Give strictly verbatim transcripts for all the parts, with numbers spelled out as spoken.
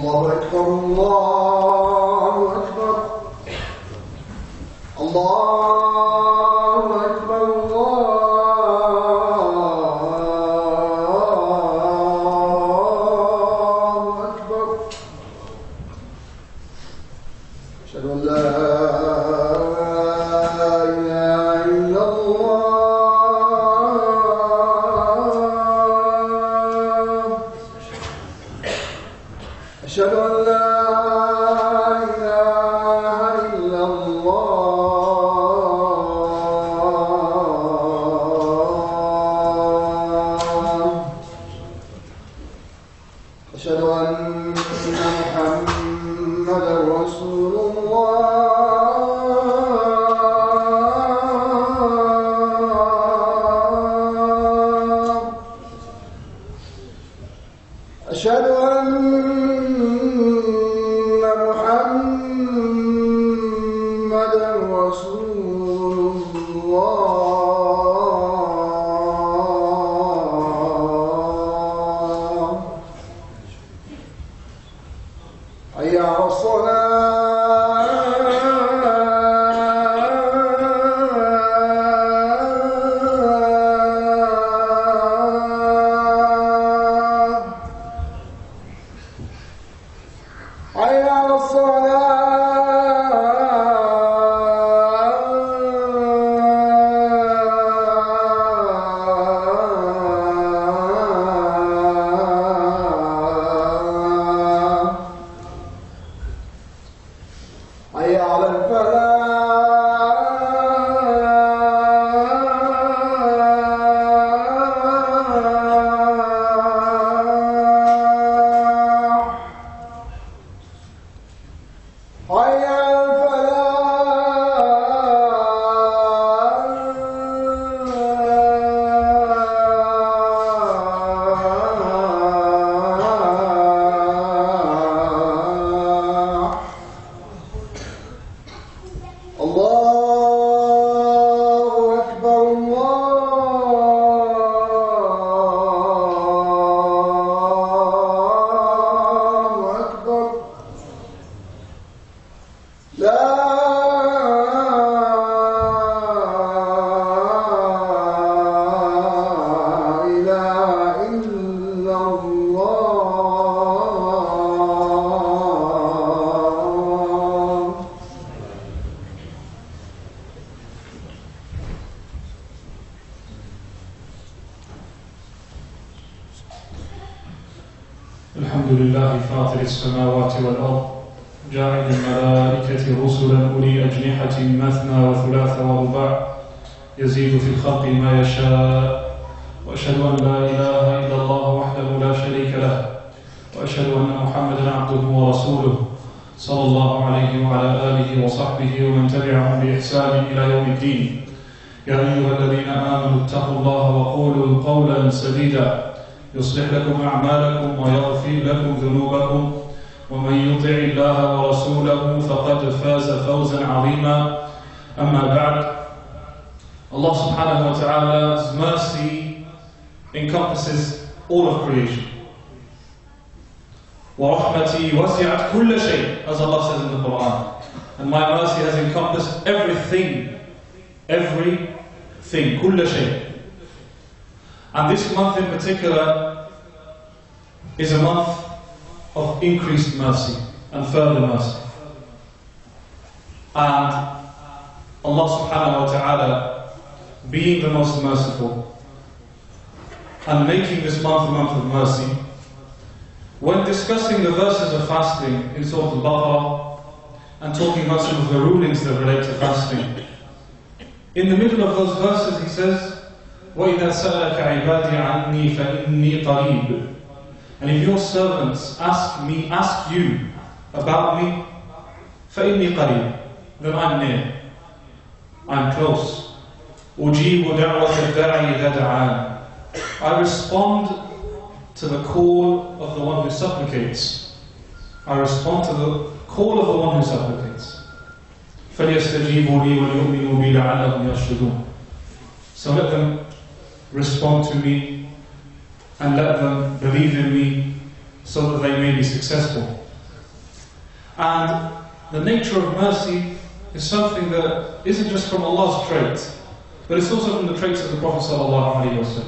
الله أكبر الله أكبر الله أكبر الله أكبر أشهد أن لا إله إلا الله أشهد أن لا إله إلا الله أشهد أن محمدا رسول الله أشهد أن محمدا رسول الله حي على الصلاة حي على الصلاة حي على الفلاح حي على الفلاح الله أكبر الله أكبر لا إله إلا الله الحمد لله فاطر السماوات والأرض جاعل الملائكة رسلا أولي أجنحة مثنى وثلاث ورباع يزيد في الخلق ما يشاء وأشهد أن لا إله إلا الله وحده لا شريك له وأشهد أن محمدا عبده ورسوله صلى الله عليه وعلى آله وصحبه ومن تبعهم بإحسان إلى يوم الدين يا أيها الذين آمنوا اتقوا الله وقولوا قولا سديدا يصلح لكم أعمالكم ويغفر لكم ذنوبكم ومن يطع الله ورسوله فقد فاز فوزا عظيما أما بعد. Allah subhanahu wa ta'ala's mercy encompasses all of creation. وَرَحْمَتِي وَسِعَتْ كُلَّ شَيْء, as Allah says in the Quran. And my mercy has encompassed everything, everything, كُلَّ شَيء. And this month in particular is a month of increased mercy and further mercy. And Allah subhanahu wa ta'ala, being the most merciful and making this month a month of mercy, when discussing the verses of fasting in Surah Al-Baqarah and talking about some of the rulings that relate to fasting, in the middle of those verses he says, وَإِذَا سَأَلَكَ عِبَادِي عَنِّي فَإِنِّي قَرِيبٌ. And if your servants ask me, ask you about me, فَإِنِّي قَرِيبٌ, then I'm near, I'm close. أُجِيبُ دَعْوَةَ الدَّاعِي إِذَا دَعَانِ. I respond to the call of the one who supplicates. I respond to the call of the one who supplicates. فَلْيَسْتَجِيبُوا لِي وَلْيُؤْمِنُوا بِي لَعَلَّهُمْ يَرْشُدُونَ. So let them respond to me and let them believe in me so that they may be successful. And the nature of mercy is something that isn't just from Allah's trait, but it's also from the traits of the Prophet ﷺ.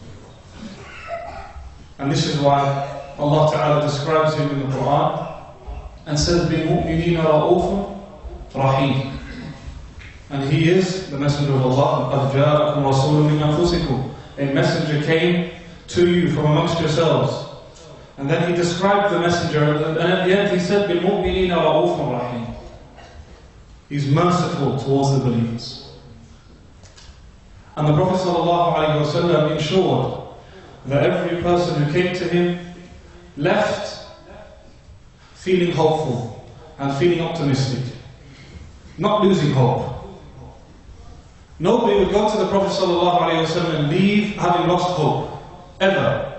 And this is why Allah Ta'ala describes him in the Quran and says, بِالْمُؤْمِنِينَ رَؤُوفٌ رَحِيمٌ. And he is the messenger of Allah. قَدْ جَاءَكُمْ رَسُولٌ مِّنْ أَنفُسِكُمْ. A messenger came to you from amongst yourselves. And then he described the messenger, and at the end he said, بِالْمُؤْمِنِينَ رَؤُوفٌ رَحِيمٌ. He's merciful towards the believers. And the Prophet ﷺ ensured that every person who came to him left feeling hopeful and feeling optimistic, not losing hope. Nobody would go to the Prophet ﷺ and leave having lost hope, ever.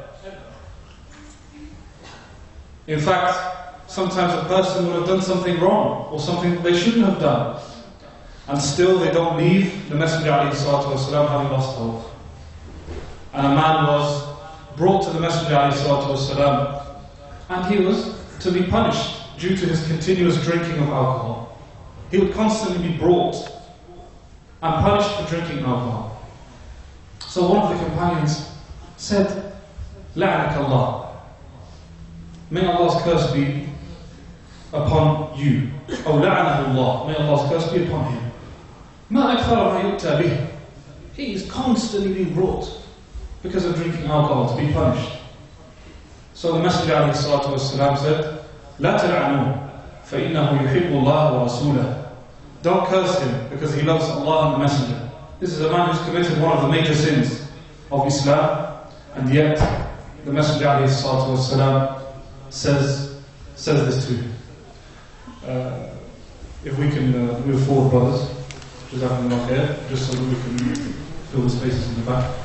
In fact, sometimes a person would have done something wrong or something that they shouldn't have done, and still they don't leave the Messenger ﷺ having lost hope. And a man was brought to the Messenger ﷺ, and he was to be punished due to his continuous drinking of alcohol. He would constantly be brought and punished for drinking alcohol. So one of the companions said, لَعْنَكَ اللَّهُ. May Allah's curse be upon you. أو لعنه الله. May Allah's curse be upon him. ما أكثر ما يؤتى به. He is constantly being brought because of drinking alcohol to be punished. So the Messenger ﷺ said, لا تلعنوه فإنه يحب الله ورسوله. Don't curse him because he loves Allah and the Messenger. This is a man who's committed one of the major sins of Islam, and yet the Messenger ﷺ says says this to him. Uh, if we can uh, move forward, brothers, just so that we can fill the spaces in the back.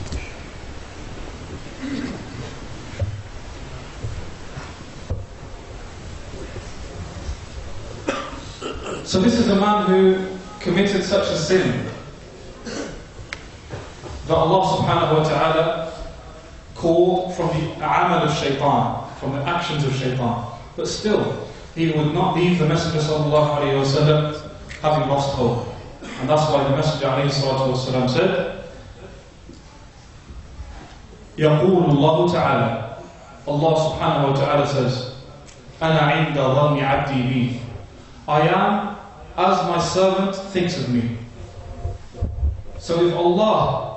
So this is a man who committed such a sin that Allah subhanahu wa ta'ala called from the amal of shaitan, from the actions of shaitan. But still, he would not leave the Messenger sallallahu alayhi wa sallam having lost hope. And that's why the Messenger alayhi salatu wa sallam said, يقول الله تعالى, Allah subhanahu wa ta'ala says, أنا عند ظن عبدي بي. I am as my servant thinks of me. So if Allah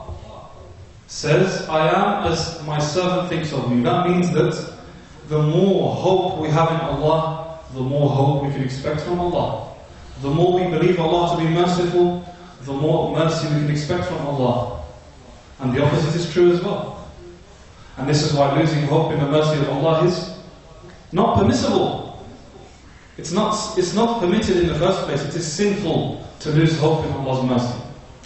says, I am as my servant thinks of me, that means that the more hope we have in Allah, the more hope we can expect from Allah. The more we believe Allah to be merciful, the more mercy we can expect from Allah. And the opposite is true as well. And this is why losing hope in the mercy of Allah is not permissible. It's not, it's not permitted in the first place. It is sinful to lose hope in Allah's mercy.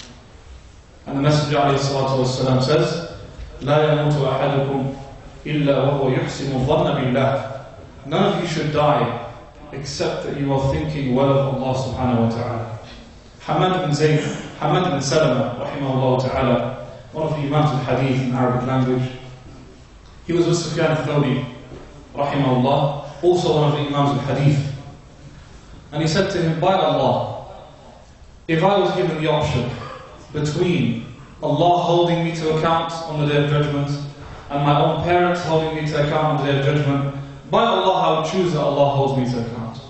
And the Messenger ﷺ says, لا يموت أحدكم إلا وهو يحسن الظن بالله. None of you should die except that you are thinking well of Allah subhanahu wa ta'ala. Hamad bin Zayd, Hamad bin Salama, rahimahullah ta'ala, one of the Imams of Hadith in Arabic language, he was with Sufyan al-Thawri, rahimahullah, also one of the Imams of Hadith. And he said to him, by Allah, if I was given the option between Allah holding me to account on the Day of Judgment and my own parents holding me to account on the Day of Judgment, by Allah I would choose that Allah holds me to account.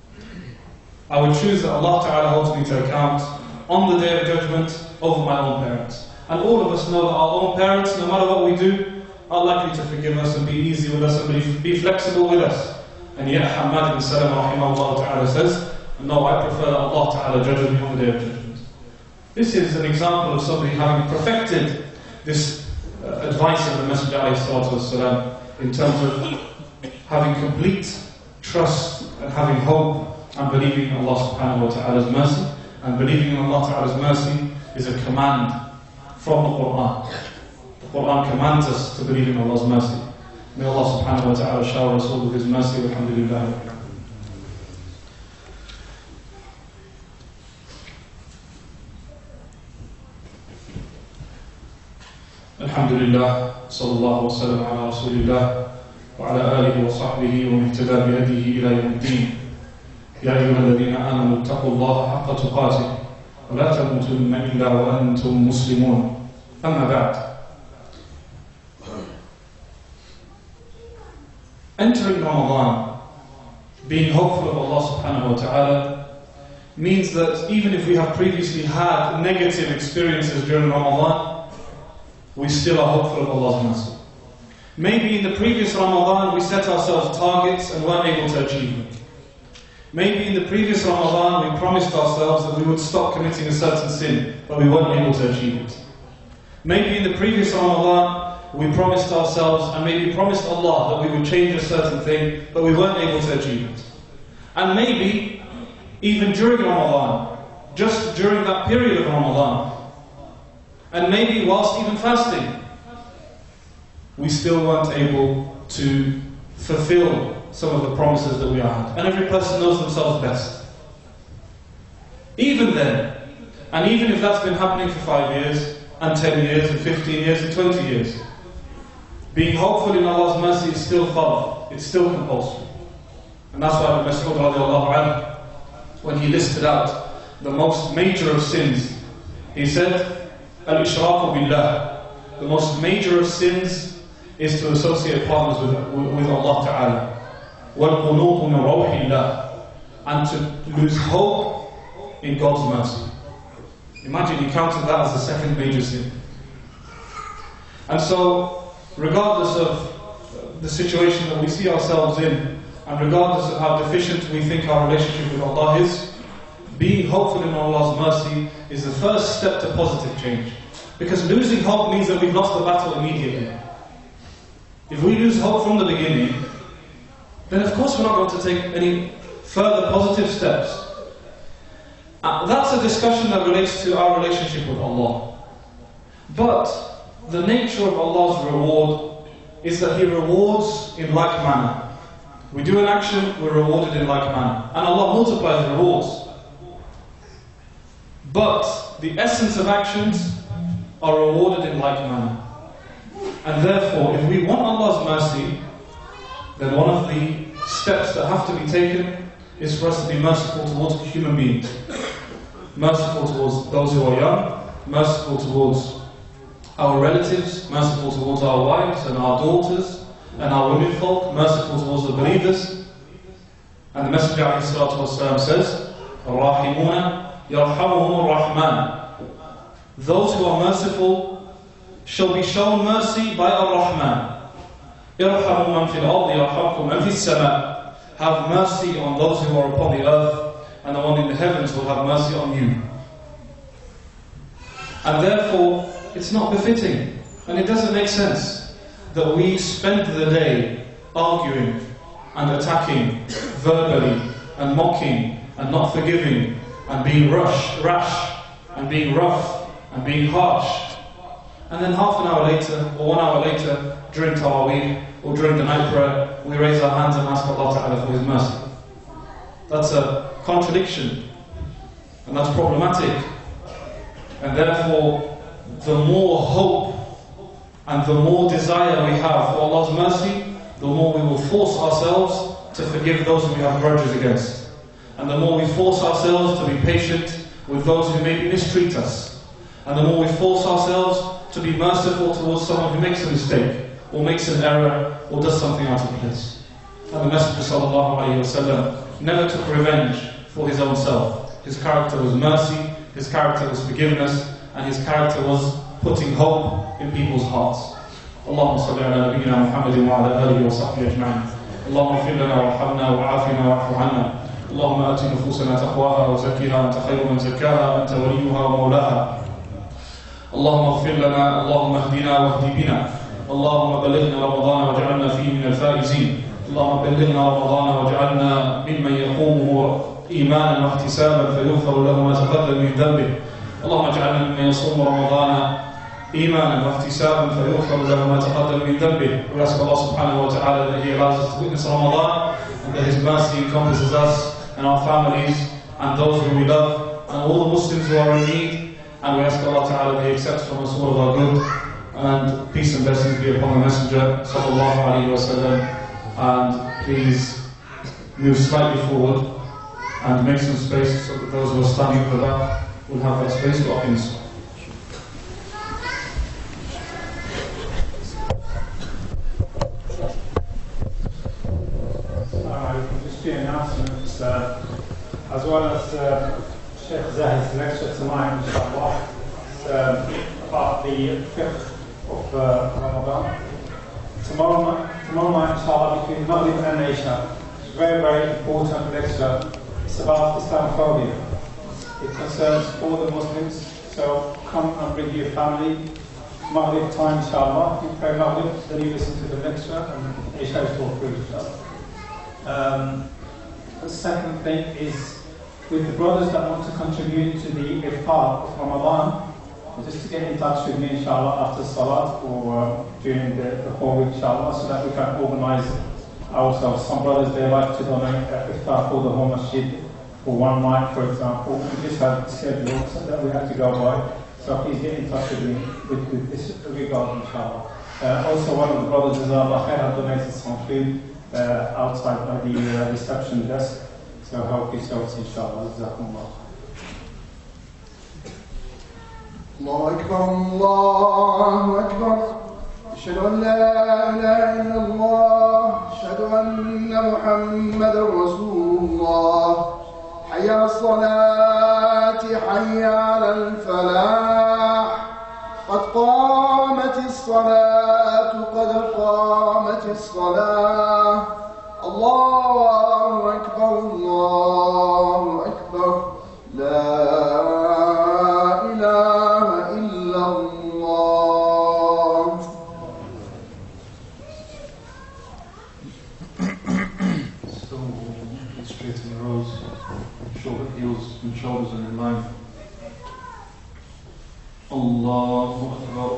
I would choose that Allah Ta'ala holds me to account on the Day of Judgment over my own parents. And all of us know that our own parents, no matter what we do, are likely to forgive us and be easy with us and be, be flexible with us. And yet Hamad bin Salama rahimahullah ta'ala says, no, I prefer that Allah Ta'ala judges me on the Day of Judgment. This is an example of somebody having perfected this uh, advice of the Messenger ﷺ in terms of having complete trust and having hope and believing in Allah subhanahu wa ta'ala's mercy. And believing in Allah Ta'ala's mercy is a command from the Quran. The Quran commands us to believe in Allah's mercy. May Allah subhanahu wa ta'ala shower us all with His mercy. Alhamdulillah. Alhamdulillah. Sallallahu wa sallam ala Rasulillah wa ala alihi wa sahbihi wa muhtada bi hadihi ila yawmiddin. يا أيها الذين آمنوا اتقوا الله حق تقاته ولا تموتن إلا وأنتم مسلمون أما بعد. Entering Ramadan, being hopeful of Allah subhanahu wa ta'ala, means that even if we have previously had negative experiences during Ramadan, we still are hopeful of Allah's mercy. Maybe in the previous Ramadan we set ourselves targets and weren't able to achieve them. Maybe in the previous Ramadan we promised ourselves that we would stop committing a certain sin, but we weren't able to achieve it. Maybe in the previous Ramadan we promised ourselves and maybe promised Allah that we would change a certain thing, but we weren't able to achieve it. And maybe even during Ramadan, just during that period of Ramadan, and maybe whilst even fasting, we still weren't able to fulfill some of the promises that we had. And every person knows themselves best. Even then, and even if that's been happening for five years, and ten years, and fifteen years, and twenty years, being hopeful in Allah's mercy is still fard, it's still compulsory. And that's why Ibn Mas'ud radiallahu anhu, when he listed out the most major of sins, he said, Al-Ishraku billah, the most major of sins is to associate partners with, with Allah Ta'ala. وَالْقُنُوطُ مِنْ رَوْحِ اللَّهِ, and to lose hope in God's mercy. Imagine he counted that as the second major sin. And so, regardless of the situation that we see ourselves in, and regardless of how deficient we think our relationship with Allah is, being hopeful in Allah's mercy is the first step to positive change. Because losing hope means that we've lost the battle immediately. If we lose hope from the beginning, then of course we're not going to take any further positive steps. Uh, that's a discussion that relates to our relationship with Allah. But the nature of Allah's reward is that He rewards in like manner. We do an action, we're rewarded in like manner. And Allah multiplies rewards. But the essence of actions are rewarded in like manner. And therefore, if we want Allah's mercy, then one of the steps that have to be taken is for us to be merciful towards human beings. Merciful towards those who are young, merciful towards our relatives, merciful towards our wives and our daughters and our women folk, merciful towards the believers. And the Messenger ﷺ says, Ar-Rahimuna yarhamuhum ar-Rahman. Those who are merciful shall be shown mercy by Ar-Rahman. Irhamu man fil ardi yarhamkum man fis sama. Have mercy on those who are upon the earth, and the one in the heavens will have mercy on you. And therefore, it's not befitting, and it doesn't make sense that we spend the day arguing and attacking verbally and mocking and not forgiving and being rush, rash and being rough and being harsh, and then half an hour later or one hour later during Taraweeh or during the night prayer we raise our hands and ask Allah Ta'ala for His mercy. That's a contradiction, and that's problematic. And therefore, the more hope and the more desire we have for Allah's mercy, the more we will force ourselves to forgive those who we have grudges against. And the more we force ourselves to be patient with those who maybe mistreat us. And the more we force ourselves to be merciful towards someone who makes a mistake, or makes an error, or does something out of place. And the Messenger sallallahu alayhi wa sallam never took revenge for his own self. His character was mercy, his character was forgiveness, and his character was putting hope in people's hearts. Allahumma salli ala nabiyyina Muhammadin wa ala alihi wa sahbihi ajma'in. Allahumma ighfir lana warhamna wa'afina wa'fu 'anna. Allahumma ati nufusana taqwaha wa zakkiha anta khayru man zakkaha anta waliyuha wa mawlaha. Allahumma ighfir lana, Allahumma ihdina wahdi bina. Allahumma balighna Ramadan waj'alna fihi min al-faizin. Allahumma balighna Ramadan waj'alna mimman yaqumuhu إيمانا واحتسابا فيغفر له ما تقدم من ذنبه. اللهم اجعلنا ممن يصوم رمضان إيمانا واحتسابا فيغفر له ما تقدم من ذنبه. We ask Allah subhanahu wa ta'ala that He allows us to witness Ramadan, and that His mercy encompasses us and our families and those who we love and all the Muslims who are in need. And we ask Allah ta'ala that He accepts from us all of our good, and peace and blessings be upon the Messenger sallallahu alayhi wa sallam. And please move slightly forward. and make some space so that those who are standing for that will have that space to open us. Just the announcements, uh, as well as uh, Sheikh Zahid's lecture tonight, inshallah, um, about the fifth of uh, Ramadan. Tomorrow night, tomorrow night, inshallah, between Maghrib and Isha, it's a very, very important lecture. It's about Islamophobia. It concerns all the Muslims, so come and bring your family. Maghrib time, inshallah, you pray Maghrib, then you listen to the lecture, and Isha is all free, inshallah. Um, the second thing is, with the brothers that want to contribute to the iftar of Ramadan, just to get in touch with me, inshallah, after Salat or uh, during the, the whole week, inshallah, so that we can organize ourselves. Some brothers, they like to donate uh, iftar for the whole masjid for one night, for example. We just have schedule so that we have to go by. So please get in touch with me with, with this regard, inshallah. Uh, also, one of the brothers, Jazakallah Khair, had donated some food uh, outside by the uh, reception desk. So help yourselves, inshallah. Jazakumullah. الله أكبر الله أكبر أشهد أن لا إله إلا الله أشهد أن محمدا رسول الله حي على الصلاة حي على الفلاح قد قامت الصلاة قد قامت الصلاة الله أكبر الله أكبر لا and shoulders are in line. Allahu Akbar.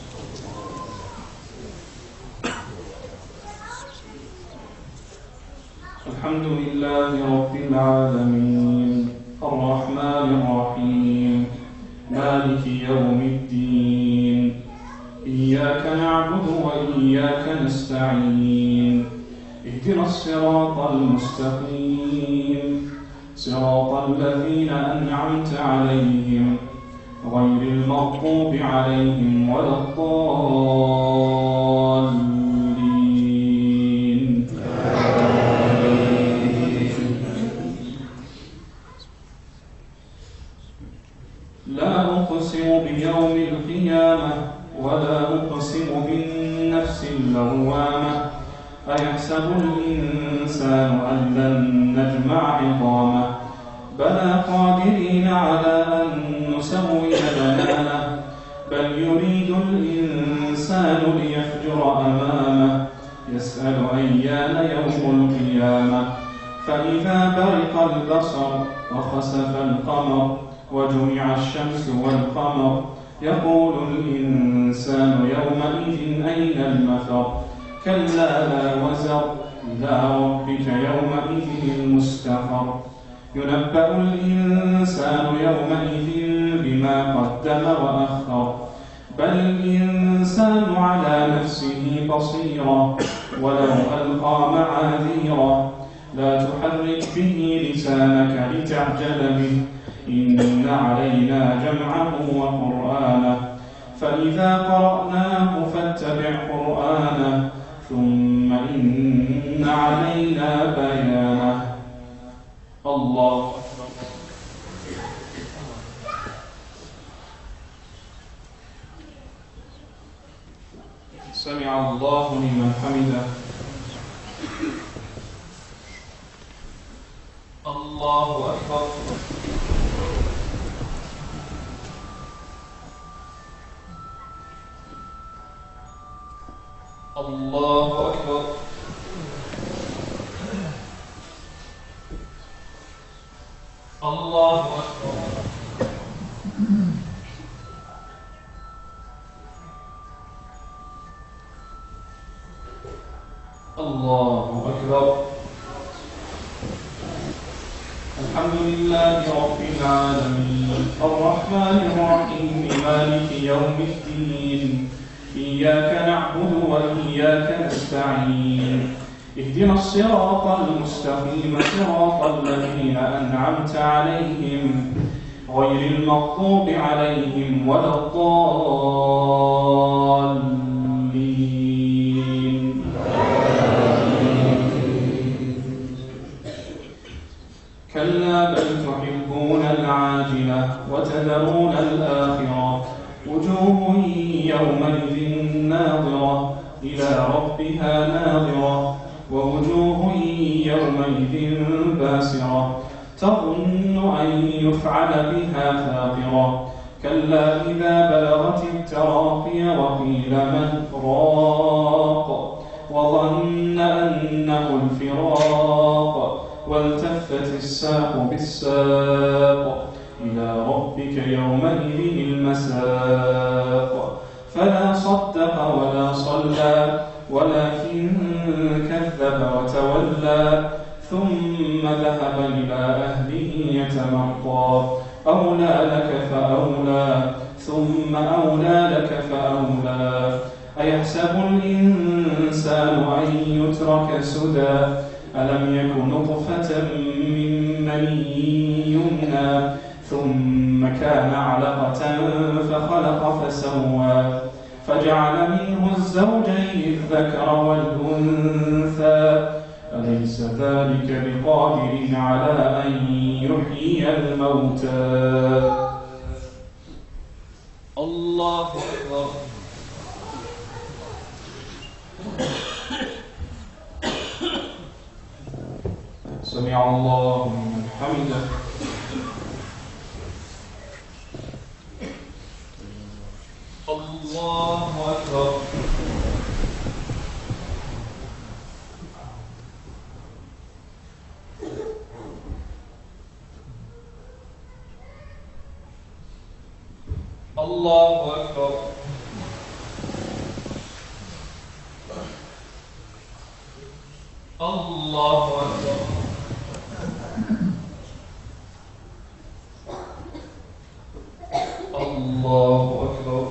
Alhamdulillahi Rabbil Alameen Ar-Rahman Ar-Rahim Maliki Yawmiddin Iyyaka na'budu wa iyyaka nasta'in Ihdina as-sirata al-mustaqim صراط الذين أنعمت عليهم غير المغضوب عليهم ولا الضالين لا أقسم بيوم القيامة ولا أقسم بالنفس اللوامة أيحسب الإنسان أن لن نجمع عظامه بلى قادرين على أن نسوي بنانه بل يريد الإنسان ليفجر أمامه يسأل أيان يوم القيامة فإذا برق البصر وخسف القمر وجمع الشمس والقمر يقول الإنسان يومئذ أين المفر كلا لا وزر إلى ربك يومئذ المستقر ينبأ الإنسان يومئذ بما قدم وأخر بل الإنسان على نفسه بصيرا ولو ألقى معاذيرا لا تحرك به لسانك لتعجل به إن علينا جمعه وقرآنه فإذا قرأناه فاتبع قرآنه ثم إن علينا بيانه الله أكبر سمع الله لمن حمده الله أكبر الله أكبر الله أكبر الله أكبر الحمد لله رب العالمين الرحمن الرحيم مالك يوم الدين إياك نعبد وإياك نستعين اهدنا الصراط المستقيم صراط الذين أنعمت عليهم غير المغضوب عليهم ولا الضالين. كلا بل تحبون العاجلة وتذرون الآخرة وجوه يومئذ ناظرة إلى ربها ناظرة ووجوه يومئذ باسرة تظن أن يفعل بها فاقرة كلا إذا بلغت التراقي وقيل من راق وظن أنه الفراق والتفت الساق بالساق إلى ربك يومئذ المساق فلا صدق ولا صلى ولكن كذب وتولى ثم ذهب إلى أهله يتمطى أولى لك فأولى ثم أولى لك فأولى أيحسب الإنسان أن يترك سدى ألم يك نطفة من مني يمنى ثم كان علقة فخلق فسوى فجعل منه الزوجين الذكر والأنثى أليس ذلك بقادر على أن يحيي الموتى. الله أكبر. سمع الله لمن حمده. الله أكبر. الله أكبر. الله أكبر. الله أكبر.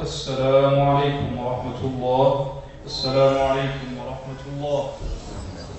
السلام عليكم ورحمة الله. السلام عليكم ورحمة الله.